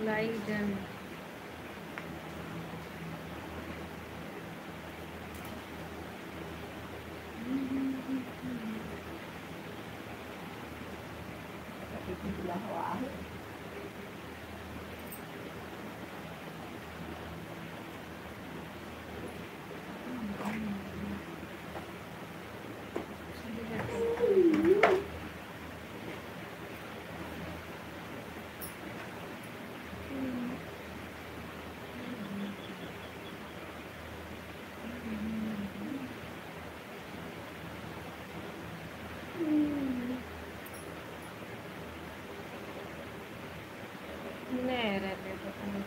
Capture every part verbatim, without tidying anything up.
Like done. नहीं रहते पता नहीं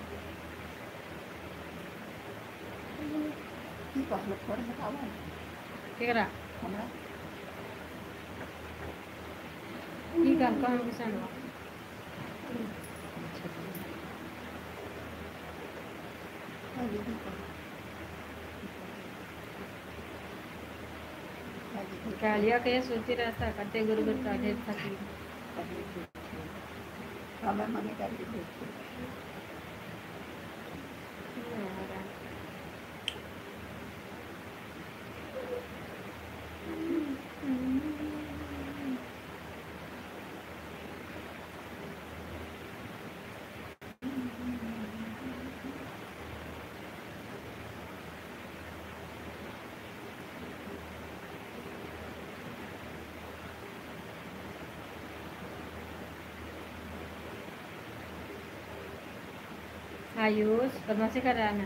केकरा की काम काम के संग कालिया के सोचती रहता करते गुरु गुरु का ढेर थकी हमें मने कर दी आयुष बदमाशी कर रहा है ना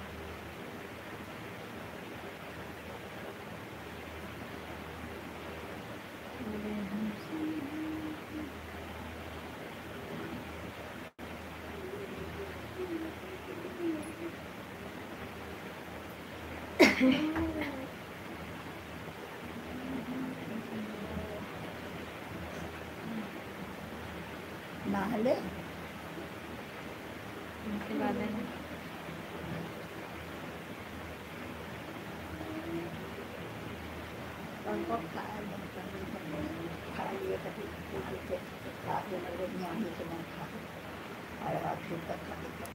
नाहले उसके बाद है उनको खाया खा लिए कभी पूछे खा के मेरे यहाँ ही से मैं खा और रात तक खा लेते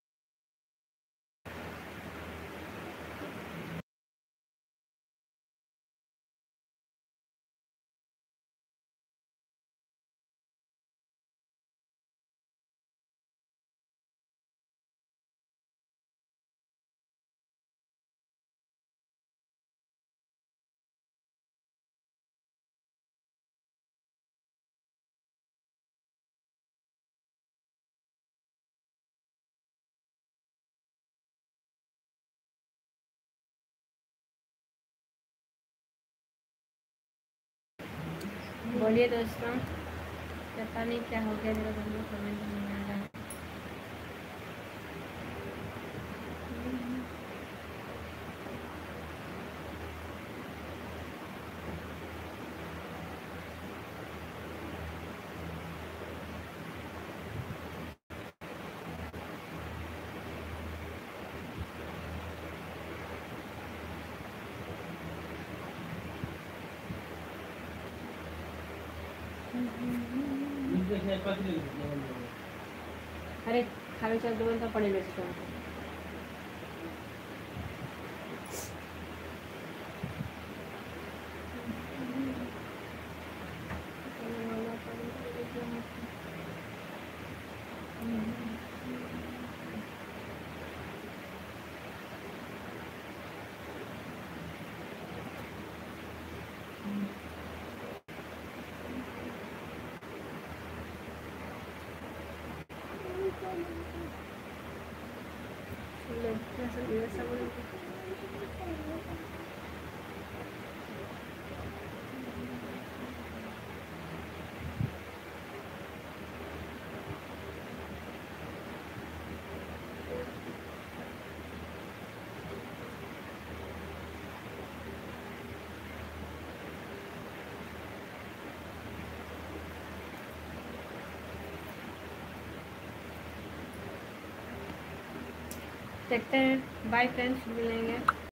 बोलिए दोस्तों पता नहीं क्या हो गया मेरा बंदू कमेंट नहीं आ रहा अरे खाली चल दो तो पड़े वैसे तो देखते हैं। बाय फ्रेंड्स, मिलेंगे।